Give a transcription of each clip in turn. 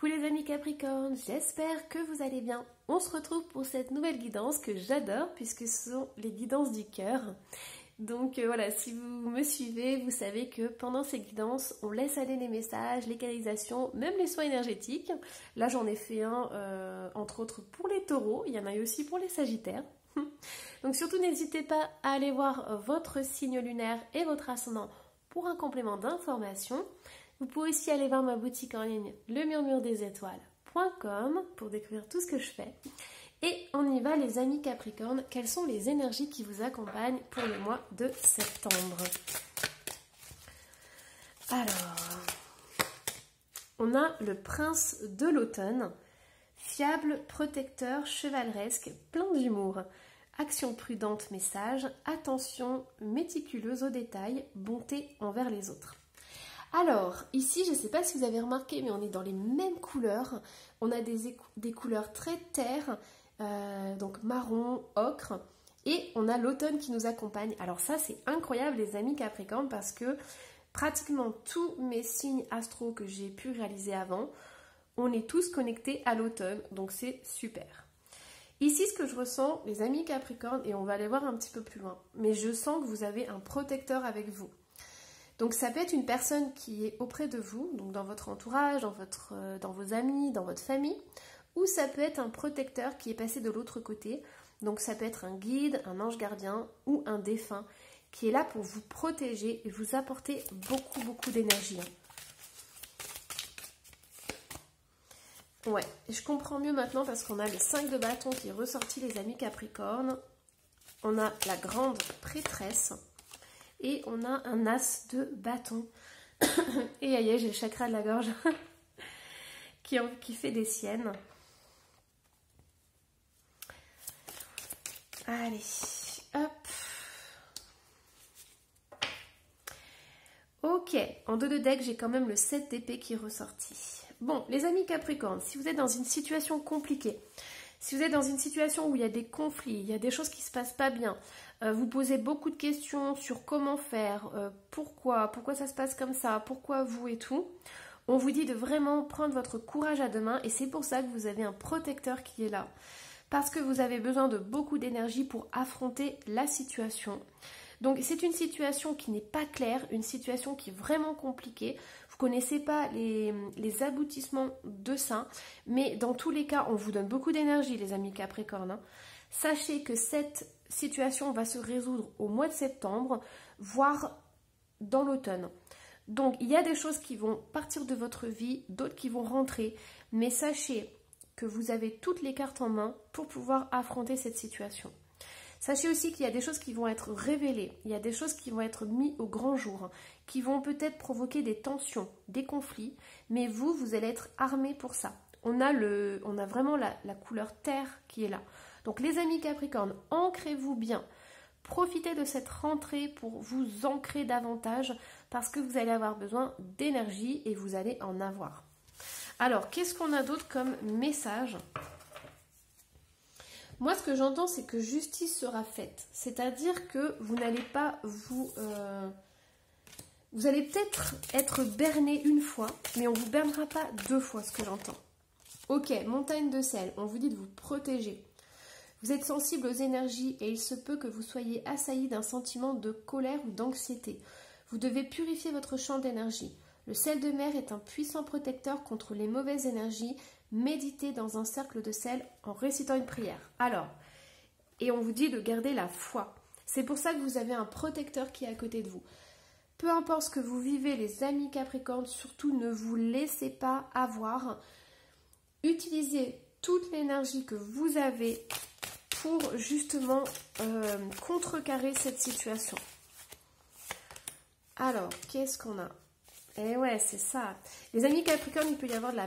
Coucou les amis Capricorne, j'espère que vous allez bien. On se retrouve pour cette nouvelle guidance que j'adore puisque ce sont les guidances du cœur. Donc voilà, si vous me suivez, vous savez que pendant ces guidances, on laisse aller les messages, les canalisations, même les soins énergétiques. Là j'en ai fait un entre autres pour les taureaux, il y en a eu aussi pour les sagittaires. Donc surtout n'hésitez pas à aller voir votre signe lunaire et votre ascendant pour un complément d'information. Vous pouvez aussi aller voir ma boutique en ligne lemurmuredesétoiles.com pour découvrir tout ce que je fais. Et on y va les amis Capricorne, quelles sont les énergies qui vous accompagnent pour le mois de septembre? Alors, on a le prince de l'automne, fiable, protecteur, chevaleresque, plein d'humour. Action prudente, message, attention méticuleuse aux détails, bonté envers les autres. Alors, ici, je ne sais pas si vous avez remarqué, mais on est dans les mêmes couleurs. On a des couleurs très terre, donc marron, ocre, et on a l'automne qui nous accompagne. Alors ça, c'est incroyable les amis Capricorne, parce que pratiquement tous mes signes astro que j'ai pu réaliser avant, on est tous connectés à l'automne, donc c'est super. Ici, ce que je ressens, les amis Capricorne, et on va aller voir un petit peu plus loin, mais je sens que vous avez un protecteur avec vous. Donc ça peut être une personne qui est auprès de vous, donc dans votre entourage, dans vos amis, dans votre famille, ou ça peut être un protecteur qui est passé de l'autre côté, donc ça peut être un guide, un ange gardien ou un défunt qui est là pour vous protéger et vous apporter beaucoup d'énergie. Ouais, je comprends mieux maintenant parce qu'on a le 5 de bâton qui est ressorti les amis Capricorne, on a la grande prêtresse, et on a un as de bâton. Et aïe, j'ai le chakra de la gorge qui fait des siennes. Allez, hop. Ok, en dos de deck, j'ai quand même le 7 d'épée qui est ressorti. Bon, les amis Capricorne, si vous êtes dans une situation compliquée, si vous êtes dans une situation où il y a des conflits, il y a des choses qui ne se passent pas bien, vous posez beaucoup de questions sur comment faire, pourquoi ça se passe comme ça, pourquoi vous et tout, on vous dit de vraiment prendre votre courage à deux mains et c'est pour ça que vous avez un protecteur qui est là. Parce que vous avez besoin de beaucoup d'énergie pour affronter la situation. Donc c'est une situation qui n'est pas claire, une situation qui est vraiment compliquée. Vous ne connaissez pas les aboutissements de ça, mais dans tous les cas, on vous donne beaucoup d'énergie les amis Capricorne. Hein. Sachez que cette situation va se résoudre au mois de septembre, voire dans l'automne. Donc il y a des choses qui vont partir de votre vie, d'autres qui vont rentrer, mais sachez que vous avez toutes les cartes en main pour pouvoir affronter cette situation. Sachez aussi qu'il y a des choses qui vont être révélées, il y a des choses qui vont être mises au grand jour, qui vont peut-être provoquer des tensions, des conflits, mais vous allez être armés pour ça. On a vraiment la couleur terre qui est là. Donc les amis Capricorne, ancrez-vous bien. Profitez de cette rentrée pour vous ancrer davantage parce que vous allez avoir besoin d'énergie et vous allez en avoir. Alors, qu'est-ce qu'on a d'autre comme message ? Moi, ce que j'entends, c'est que justice sera faite. C'est-à-dire que vous n'allez pas vous allez peut-être être berné une fois, mais on ne vous bernera pas deux fois, ce que j'entends. Ok, montagne de sel, on vous dit de vous protéger. Vous êtes sensible aux énergies et il se peut que vous soyez assailli d'un sentiment de colère ou d'anxiété. Vous devez purifier votre champ d'énergie. Le sel de mer est un puissant protecteur contre les mauvaises énergies. Méditez dans un cercle de sel en récitant une prière. Alors, et on vous dit de garder la foi. C'est pour ça que vous avez un protecteur qui est à côté de vous. Peu importe ce que vous vivez, les amis Capricorne, surtout ne vous laissez pas avoir. Utilisez toute l'énergie que vous avez pour justement contrecarrer cette situation. Alors, qu'est-ce qu'on a? Eh ouais, c'est ça. Les amis Capricorne, il peut y avoir de la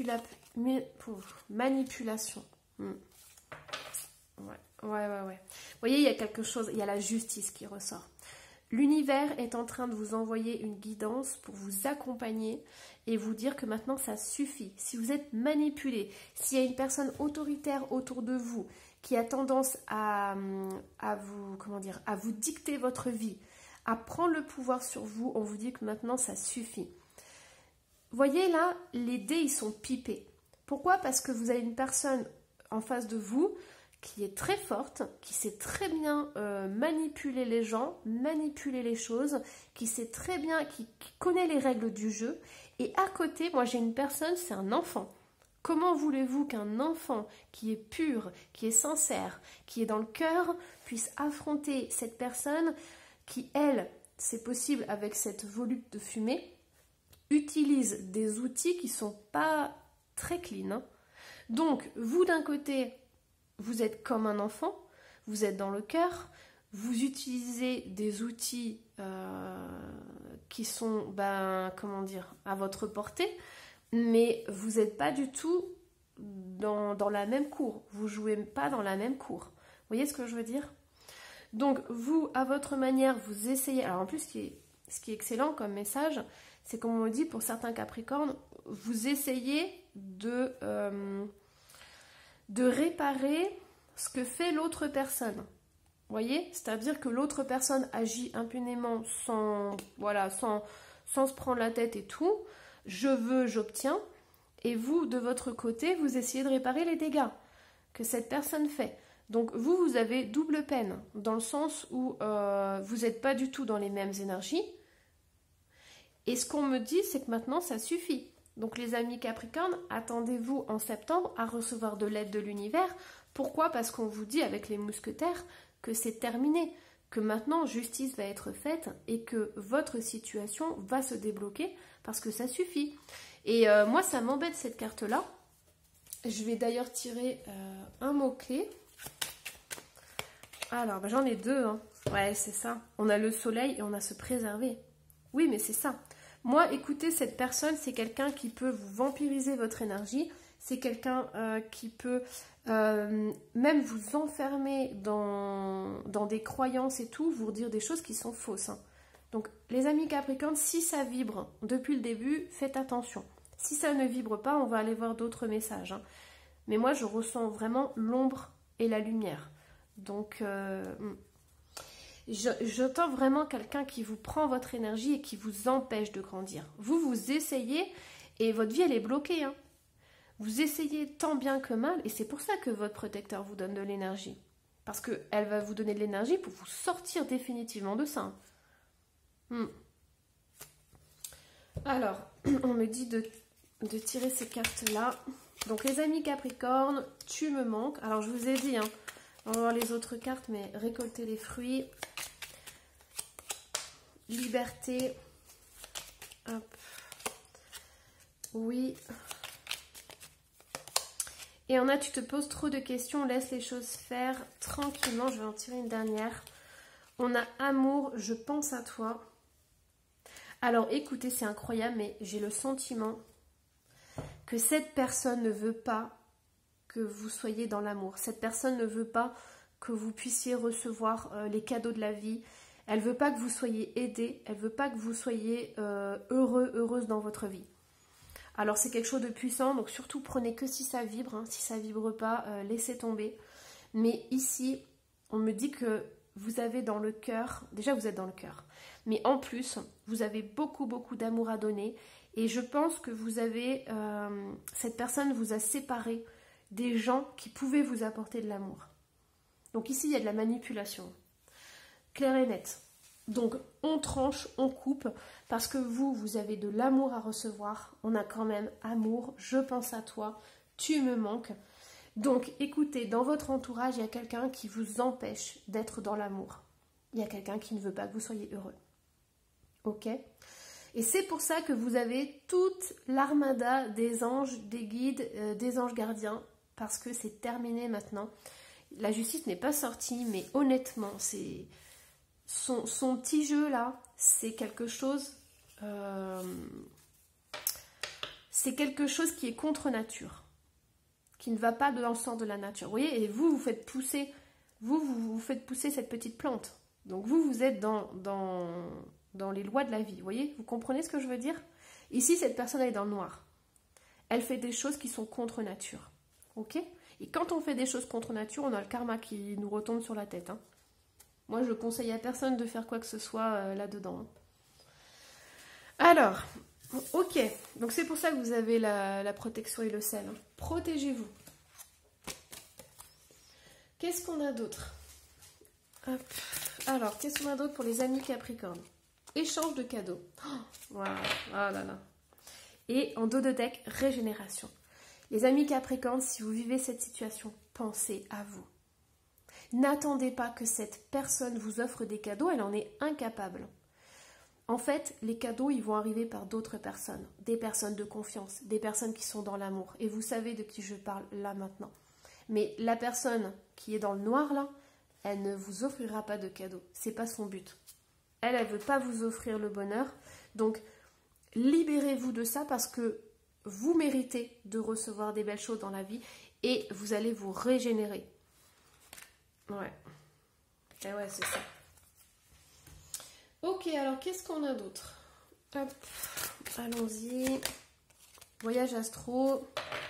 manipulation. Ouais. Vous voyez, il y a quelque chose, il y a la justice qui ressort. L'univers est en train de vous envoyer une guidance pour vous accompagner et vous dire que maintenant ça suffit. Si vous êtes manipulé, s'il y a une personne autoritaire autour de vous qui a tendance à vous dicter votre vie, à prendre le pouvoir sur vous, on vous dit que maintenant ça suffit. voyez là, les dés, ils sont pipés. Pourquoi? Parce que vous avez une personne en face de vous qui est très forte, qui sait très bien manipuler les gens, manipuler les choses, qui sait très bien, qui connaît les règles du jeu. Et à côté, moi j'ai une personne, c'est un enfant. Comment voulez-vous qu'un enfant qui est pur, qui est sincère, qui est dans le cœur, puisse affronter cette personne qui, elle, c'est possible avec cette volute de fumée, utilise des outils qui ne sont pas très clean, hein. Donc, vous d'un côté, vous êtes comme un enfant, vous êtes dans le cœur, vous utilisez des outils qui sont, comment dire, à votre portée, mais vous n'êtes pas du tout dans la même cour. Vous ne jouez pas dans la même cour. Vous voyez ce que je veux dire? Donc, vous, à votre manière, vous essayez... Alors, en plus, ce qui est excellent comme message, c'est comme on me dit, pour certains Capricornes, vous essayez de réparer ce que fait l'autre personne. Vous voyez? C'est-à-dire que l'autre personne agit impunément sans se prendre la tête et tout. Je veux, j'obtiens. Et vous, de votre côté, vous essayez de réparer les dégâts que cette personne fait. Donc vous avez double peine, dans le sens où vous n'êtes pas du tout dans les mêmes énergies. Et ce qu'on me dit, c'est que maintenant, ça suffit. Donc les amis Capricorne, attendez-vous en septembre à recevoir de l'aide de l'univers. Pourquoi? Parce qu'on vous dit avec les mousquetaires que c'est terminé, que maintenant justice va être faite et que votre situation va se débloquer parce que ça suffit. Et moi, ça m'embête cette carte-là. Je vais d'ailleurs tirer un mot-clé. Alors, j'en ai deux, hein. Ouais, c'est ça. On a le soleil et on a se préserver. Oui, mais c'est ça. Moi, écoutez, cette personne, c'est quelqu'un qui peut vous vampiriser votre énergie. C'est quelqu'un qui peut même vous enfermer dans des croyances et tout, vous dire des choses qui sont fausses, hein. Donc, les amis Capricorne, si ça vibre depuis le début, faites attention. Si ça ne vibre pas, on va aller voir d'autres messages, hein. Mais moi, je ressens vraiment l'ombre et la lumière. Donc, j'entends vraiment quelqu'un qui vous prend votre énergie et qui vous empêche de grandir. Vous essayez et votre vie, elle est bloquée, hein. Vous essayez tant bien que mal et c'est pour ça que votre protecteur vous donne de l'énergie. Parce qu'elle va vous donner de l'énergie pour vous sortir définitivement de ça. Alors, on me dit de tirer ces cartes-là. Donc, les amis Capricorne, tu me manques. Alors, je vous ai dit, hein, on va voir les autres cartes, mais récolter les fruits. Liberté. Hop. Oui. Et on a, tu te poses trop de questions, laisse les choses faire tranquillement. Je vais en tirer une dernière. On a amour, je pense à toi. Alors écoutez, c'est incroyable, mais j'ai le sentiment que cette personne ne veut pas que vous soyez dans l'amour. Cette personne ne veut pas que vous puissiez recevoir les cadeaux de la vie. Elle ne veut pas que vous soyez aidé. Elle ne veut pas que vous soyez heureux, heureuse dans votre vie. Alors c'est quelque chose de puissant, donc surtout prenez que si ça vibre, hein. Si ça ne vibre pas, laissez tomber. Mais ici, on me dit que vous avez dans le cœur, déjà vous êtes dans le cœur, mais en plus, vous avez beaucoup d'amour à donner. Et je pense que vous avez, cette personne vous a séparé des gens qui pouvaient vous apporter de l'amour. Donc ici, il y a de la manipulation. Claire et nette. Donc, on tranche, on coupe, parce que vous avez de l'amour à recevoir. On a quand même amour, je pense à toi, tu me manques. Donc, écoutez, dans votre entourage, il y a quelqu'un qui vous empêche d'être dans l'amour. Il y a quelqu'un qui ne veut pas que vous soyez heureux. Ok ? Et c'est pour ça que vous avez toute l'armada des anges, des guides, des anges gardiens, parce que c'est terminé maintenant. La justice n'est pas sortie, mais honnêtement, c'est son petit jeu là, c'est quelque chose qui est contre nature, qui ne va pas dans le sens de la nature. Vous voyez, et vous faites pousser, vous faites pousser cette petite plante. Donc vous êtes dans les lois de la vie. Vous voyez, vous comprenez ce que je veux dire? Ici, cette personne elle est dans le noir. Elle fait des choses qui sont contre nature. Ok? Et quand on fait des choses contre nature, on a le karma qui nous retombe sur la tête, hein. Moi, je conseille à personne de faire quoi que ce soit là-dedans, hein. Alors, Ok, donc c'est pour ça que vous avez la protection et le sel. Protégez-vous. Qu'est-ce qu'on a d'autre? Alors, qu'est-ce qu'on a d'autre pour les amis Capricorne? Échange de cadeaux. Voilà, oh là là. Et en dos de deck, régénération. Les amis Capricorne, si vous vivez cette situation, pensez à vous. N'attendez pas que cette personne vous offre des cadeaux, elle en est incapable. En fait, les cadeaux, ils vont arriver par d'autres personnes, des personnes de confiance, des personnes qui sont dans l'amour. Et vous savez de qui je parle là maintenant. Mais la personne qui est dans le noir là, elle ne vous offrira pas de cadeaux. C'est pas son but. Elle ne veut pas vous offrir le bonheur. Donc, libérez-vous de ça parce que vous méritez de recevoir des belles choses dans la vie et vous allez vous régénérer. Ouais. Et ouais, c'est ça. Ok, alors qu'est-ce qu'on a d'autre? Hop, allons-y. Voyage astro.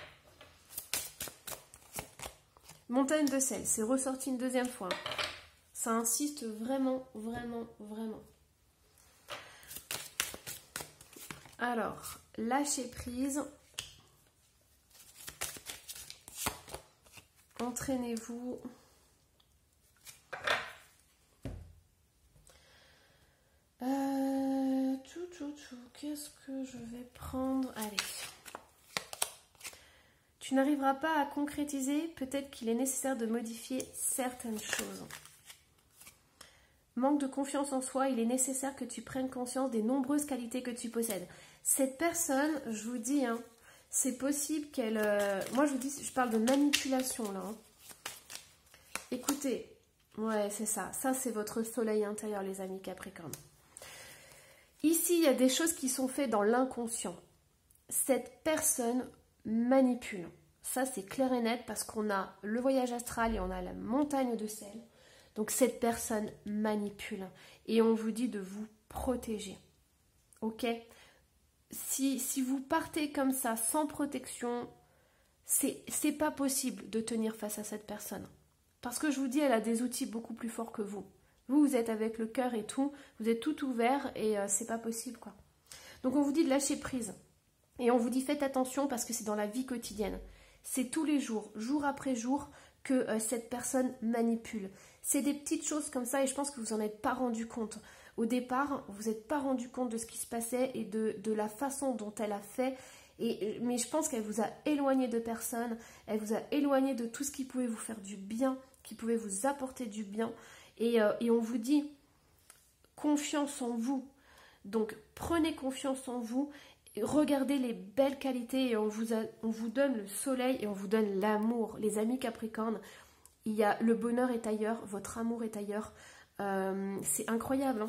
Montagne de sel, c'est ressorti une deuxième fois. Ça insiste vraiment, vraiment, vraiment. Alors, lâchez prise. Entraînez-vous. Qu'est-ce que je vais prendre? Allez. Tu n'arriveras pas à concrétiser, peut-être qu'il est nécessaire de modifier certaines choses. Manque de confiance en soi, il est nécessaire que tu prennes conscience des nombreuses qualités que tu possèdes. Cette personne, je vous dis, hein, c'est possible qu'elle... moi, je vous dis, je parle de manipulation, là. Hein. Écoutez, ouais, c'est ça. Ça, c'est votre soleil intérieur, les amis Capricorne. Ici, il y a des choses qui sont faites dans l'inconscient. Cette personne manipule. Ça, c'est clair et net parce qu'on a le voyage astral et on a la montagne de sel. Donc, cette personne manipule. Et on vous dit de vous protéger. Ok? Si vous partez comme ça, sans protection, c'est pas possible de tenir face à cette personne. Parce que je vous dis, elle a des outils beaucoup plus forts que vous. Vous êtes avec le cœur et tout, vous êtes tout ouvert et c'est pas possible, quoi. Donc, on vous dit de lâcher prise. Et on vous dit faites attention parce que c'est dans la vie quotidienne. C'est tous les jours, jour après jour, que cette personne manipule. C'est des petites choses comme ça et je pense que vous n'en êtes pas rendu compte. Au départ, vous n'êtes pas rendu compte de ce qui se passait et de la façon dont elle a fait. Mais je pense qu'elle vous a éloigné de personne, elle vous a éloigné de tout ce qui pouvait vous faire du bien, qui pouvait vous apporter du bien. Et on vous dit confiance en vous. Donc prenez confiance en vous. Regardez les belles qualités et on vous donne le soleil et on vous donne l'amour. Les amis Capricorne, le bonheur est ailleurs, votre amour est ailleurs. C'est incroyable. Hein.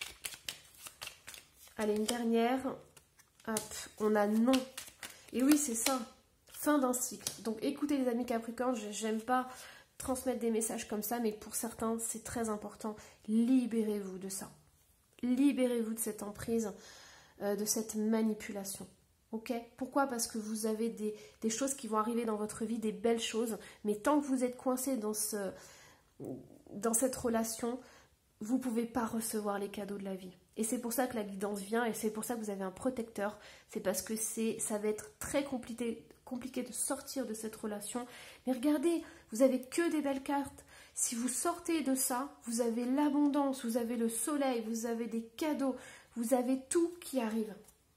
Allez, une dernière. Hop, on a non. Et oui, c'est ça. Fin d'un cycle. Donc écoutez les amis Capricorne, j'aime pas transmettre des messages comme ça, mais pour certains, c'est très important. Libérez-vous de ça. Libérez-vous de cette emprise. De cette manipulation. Ok? Pourquoi? Parce que vous avez des choses qui vont arriver dans votre vie, des belles choses, mais tant que vous êtes coincé dans cette relation, vous ne pouvez pas recevoir les cadeaux de la vie. Et c'est pour ça que la guidance vient et c'est pour ça que vous avez un protecteur. C'est parce que ça va être très compliqué de sortir de cette relation. Mais regardez, vous avez que des belles cartes. Si vous sortez de ça, vous avez l'abondance, vous avez le soleil, vous avez des cadeaux. Vous avez tout qui arrive.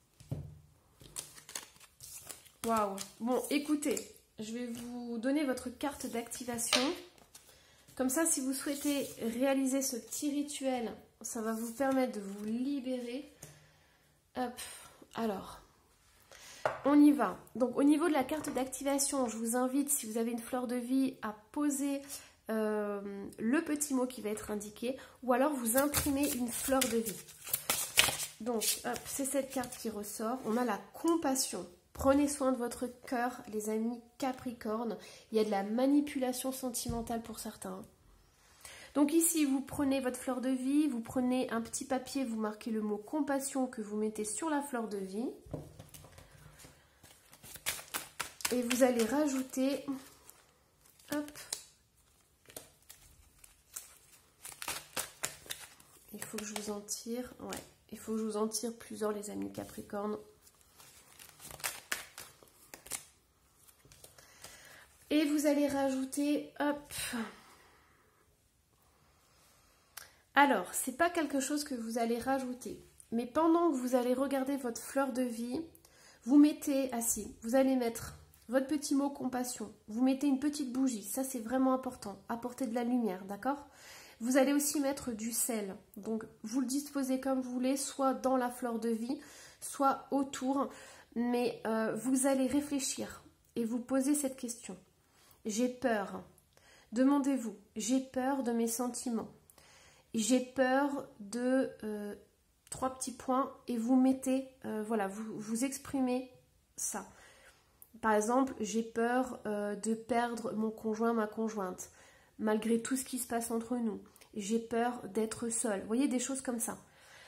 Waouh. Bon, écoutez, je vais vous donner votre carte d'activation. Comme ça, si vous souhaitez réaliser ce petit rituel, ça va vous permettre de vous libérer. Hop, alors, on y va. Donc, au niveau de la carte d'activation, je vous invite, si vous avez une fleur de vie, à poser le petit mot qui va être indiqué ou alors vous imprimez une fleur de vie. Donc, c'est cette carte qui ressort. On a la compassion. Prenez soin de votre cœur, les amis Capricorne. Il y a de la manipulation sentimentale pour certains. Donc ici, vous prenez votre fleur de vie, vous prenez un petit papier, vous marquez le mot compassion que vous mettez sur la fleur de vie. Et vous allez rajouter... Hop. Il faut que je vous en tire... Ouais. Il faut que je vous en tire plusieurs, les amis Capricorne. Et vous allez rajouter, hop. Alors, c'est pas quelque chose que vous allez rajouter. Mais pendant que vous allez regarder votre fleur de vie, vous mettez assis. Vous allez mettre votre petit mot compassion. Vous mettez une petite bougie. Ça, c'est vraiment important. Apporter de la lumière, d'accord? Vous allez aussi mettre du sel. Donc, vous le disposez comme vous voulez, soit dans la fleur de vie, soit autour. Mais vous allez réfléchir et vous poser cette question. J'ai peur. Demandez-vous, j'ai peur de mes sentiments. J'ai peur de 3 petits points et vous mettez, voilà, vous exprimez ça. Par exemple, j'ai peur de perdre mon conjoint, ma conjointe, malgré tout ce qui se passe entre nous. J'ai peur d'être seule. Vous voyez, des choses comme ça.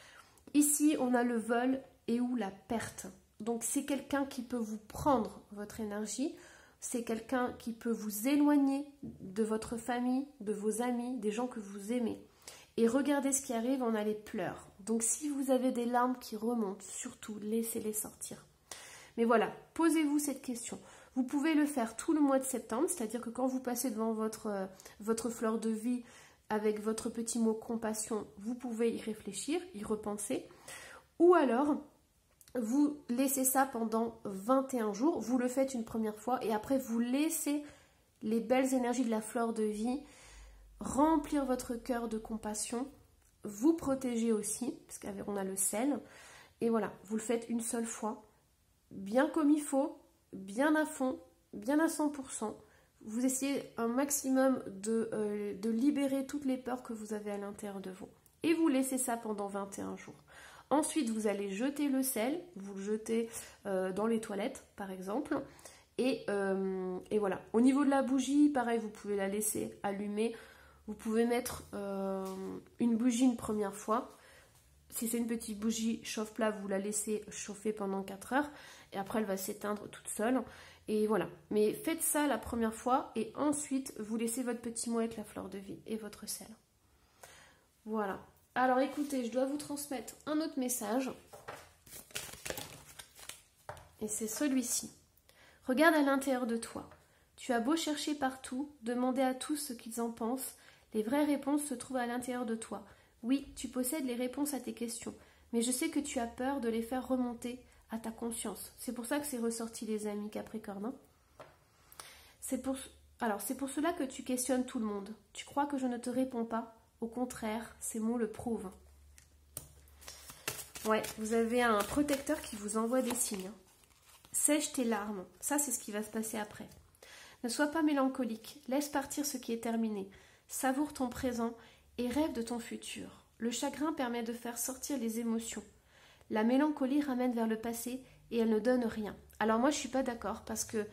Ici, on a le vol et ou la perte. Donc, c'est quelqu'un qui peut vous prendre votre énergie. C'est quelqu'un qui peut vous éloigner de votre famille, de vos amis, des gens que vous aimez. Et regardez ce qui arrive, on a les pleurs. Donc, si vous avez des larmes qui remontent, surtout, laissez-les sortir. Mais voilà, posez-vous cette question. Vous pouvez le faire tout le mois de septembre, c'est-à-dire que quand vous passez devant votre fleur de vie avec votre petit mot compassion, vous pouvez y réfléchir, y repenser. Ou alors, vous laissez ça pendant 21 jours, vous le faites une première fois et après vous laissez les belles énergies de la fleur de vie remplir votre cœur de compassion, vous protéger aussi, parce qu'on a le sel. Et voilà, vous le faites une seule fois, bien comme il faut, bien à fond, bien à 100%. Vous essayez un maximum de libérer toutes les peurs que vous avez à l'intérieur de vous. Et vous laissez ça pendant 21 jours. Ensuite, vous allez jeter le sel, vous le jetez dans les toilettes, par exemple. Et voilà. Au niveau de la bougie, pareil, vous pouvez la laisser allumer. Vous pouvez mettre une bougie une première fois. Si c'est une petite bougie chauffe-plat, vous la laissez chauffer pendant 4 heures. Et après, elle va s'éteindre toute seule. Et voilà. Mais faites ça la première fois. Et ensuite, vous laissez votre petit mot avec la fleur de vie et votre sel. Voilà. Alors écoutez, je dois vous transmettre un autre message. Et c'est celui-ci. Regarde à l'intérieur de toi. Tu as beau chercher partout, demander à tous ce qu'ils en pensent, les vraies réponses se trouvent à l'intérieur de toi. Oui, tu possèdes les réponses à tes questions, mais je sais que tu as peur de les faire remonter à ta conscience. C'est pour ça que c'est ressorti, les amis Capricorne. Hein. C'est pour cela que tu questionnes tout le monde. Tu crois que je ne te réponds pas? Au contraire, ces mots le prouvent. Ouais, vous avez un protecteur qui vous envoie des signes. Sèche tes larmes. Ça, c'est ce qui va se passer après. Ne sois pas mélancolique. Laisse partir ce qui est terminé. Savoure ton présent et rêve de ton futur. Le chagrin permet de faire sortir les émotions. La mélancolie ramène vers le passé et elle ne donne rien. Alors moi, je ne suis pas d'accord parce que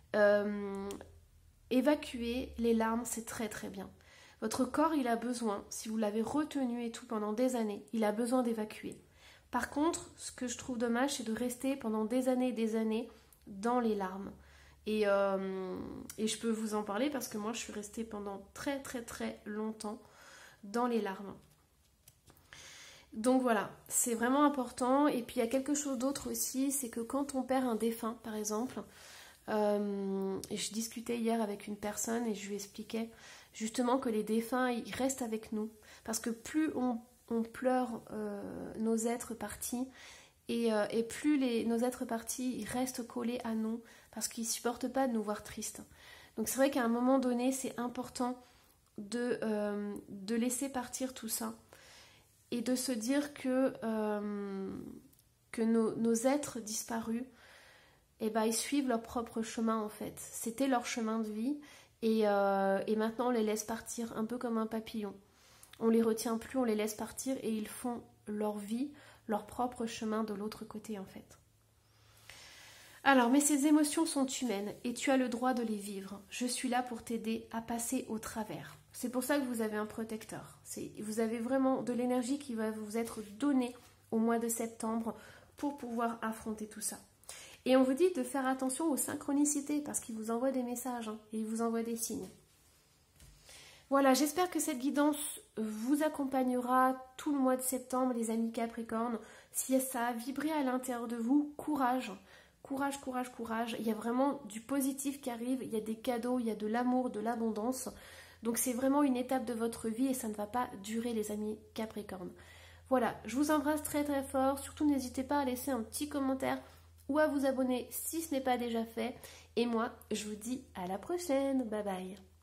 évacuer les larmes, c'est très très bien. Votre corps, il a besoin, si vous l'avez retenu et tout pendant des années, il a besoin d'évacuer. Par contre, ce que je trouve dommage, c'est de rester pendant des années dans les larmes. Et je peux vous en parler parce que moi, je suis restée pendant très très très longtemps dans les larmes. Donc voilà, c'est vraiment important. Et puis il y a quelque chose d'autre aussi, c'est que quand on perd un défunt, par exemple, et je discutais hier avec une personne et je lui expliquais justement que les défunts, ils restent avec nous. Parce que plus on pleure nos êtres partis, et plus nos êtres partis, ils restent collés à nous, parce qu'ils ne supportent pas de nous voir tristes. Donc c'est vrai qu'à un moment donné, c'est important de laisser partir tout ça, et de se dire que nos êtres disparus, eh ben, ils suivent leur propre chemin en fait. C'était leur chemin de vie, et maintenant on les laisse partir un peu comme un papillon. On les retient plus, on les laisse partir et ils font leur vie, leur propre chemin de l'autre côté en fait. Alors, mais ces émotions sont humaines et tu as le droit de les vivre. Je suis là pour t'aider à passer au travers. C'est pour ça que vous avez un protecteur. Vous avez vraiment de l'énergie qui va vous être donnée au mois de septembre pour pouvoir affronter tout ça. Et on vous dit de faire attention aux synchronicités parce qu'ils vous envoient des messages et ils vous envoient des signes. Voilà, j'espère que cette guidance vous accompagnera tout le mois de septembre, les amis Capricorne. Si ça a vibré à l'intérieur de vous, courage. Courage, courage, courage. Il y a vraiment du positif qui arrive, il y a des cadeaux, il y a de l'amour, de l'abondance. Donc c'est vraiment une étape de votre vie et ça ne va pas durer les amis Capricorne. Voilà, je vous embrasse très très fort. Surtout n'hésitez pas à laisser un petit commentaire ou à vous abonner si ce n'est pas déjà fait. Et moi, je vous dis à la prochaine. Bye bye.